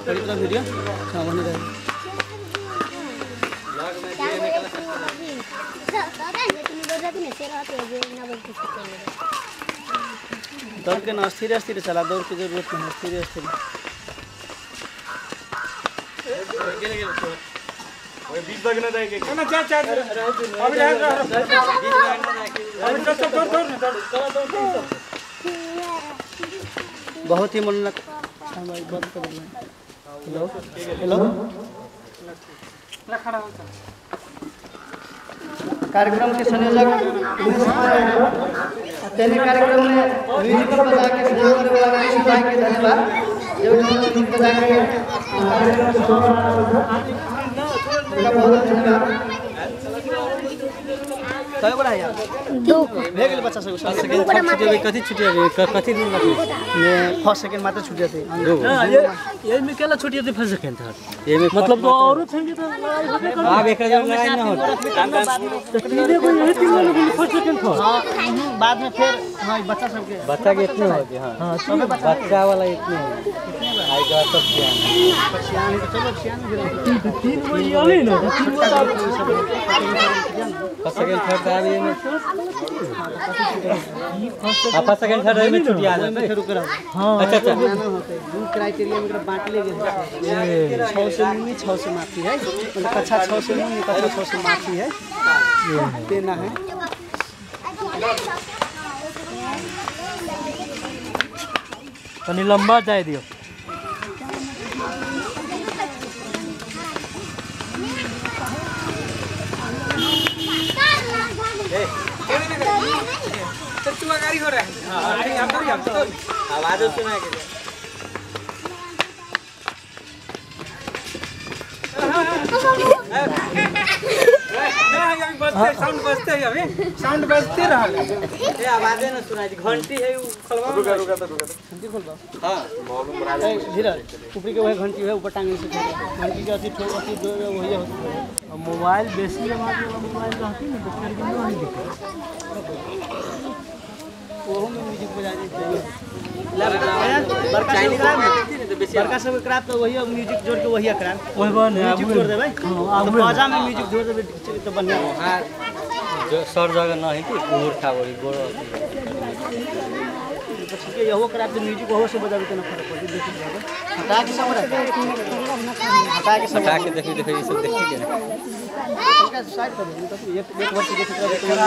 करी तरह वीडियो सामने रहे दौड़ के ना स्थिर स्थिर चला दौड़ की जरूरत नहीं स्थिर स्थिर बीच लगना जाएगा ना चार चार अभी बहुत ही मनोरंजक हेलो हेलो कार्यक्रम के संयोजक कार्यक्रम में म्यूजिक बजा के सुनाने वाला भाई के धन्यवाद जो म्यूजिक बजा के कार्यक्रम को बहुत धन्यवाद कई बड़ा है दो भेगल बच्चा सब सेकंड छुट्टी है कथि छुट्टी है कथि दिन बाकी मैं फर्स्ट सेकंड मात्र छुट्टी थी ये में केला छुट्टी थी फर्स्ट सेकंड था ये में मतलब तो और थे तो हां एक जगह लड़ाई ना हो तीनों को यही तीन लोग फर्स्ट सेकंड था हां बाद में फिर हां बच्चा के इतने हो गए हां सब बच्चा वाला इतने आई जा सब सियान चलो सियान तीन वो ये वाले ना तीन वो फर्स्ट सेकंड थर्ड आ रही है फर्स्ट सेकंड थर्ड में छुट्टी आ जाए फिर रुक रहा हां अच्छा दो क्राइटेरिया में बांट ले गए 6 से नहीं 6 से माफी है मतलब कक्षा 6 से नहीं कक्षा 6 से माफी है देना है तनी लंबा जाए दियो गाड़ी हो रहा है आवाज सुना के साउंड बजते है अभी साउंड बजते रहा ये आवाज ना सुनाई घंटी है खोलवा रुका तो घंटी खोलवा हां मालूम धीरे ऊपर के वह घंटी है ऊपर टांगने से घंटी के अति ठोक अति दो वही होती है मोबाइल बेसी आवाज वाला मोबाइल रहती है ना तो फिर नहीं दिखता वो में म्यूजिक बजा देते हैं बड़का सब क्राफ्ट तो वही म्यूजिक जोड़ के वही क्राफ्ट वही बन म्यूजिक जोड़ दे भाई तो बाजा में म्यूजिक जोड़ दे तो बढ़िया हां जो सर जगह नहीं थी मूर्खा वही गोड़ के यहो क्राफ्ट म्यूजिक वहो से बजावे तो ना फर्क पड़े देखिए हटा के सब हटा के देखिए ये सब देखिए इसका साइड कर दो एक वर्ष के चित्र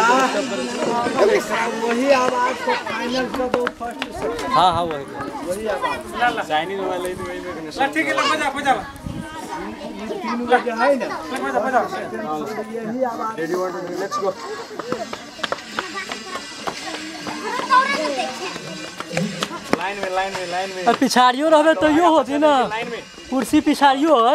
वही आवाज को फाइनल कर दो फर्स्ट हां हां वही आवाज चाइनीज वाला ही वही में ठीक है बजा तीन बजे है ना बजा यही आवाज रेडी 1 2 3 लेट्स गो लाइन में पिछाड़ियो रहबे तो यो होती ना कुर्सी पिछाड़ियो है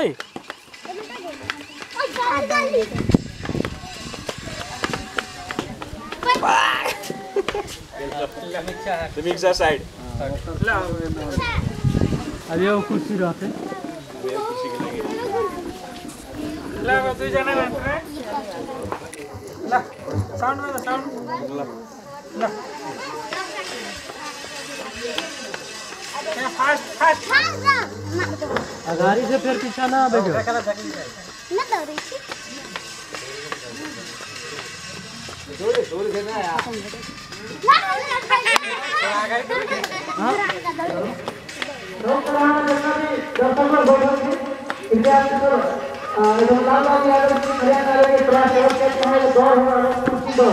the mixer side अब ये कुर्सी रहते कुर्सी के लगे ला तू जाना ना ला साउंड ला फास्ट अगाड़ी से फिर पीछा ना आवे ना दूर से ना यार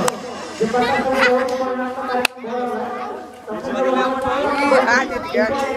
हां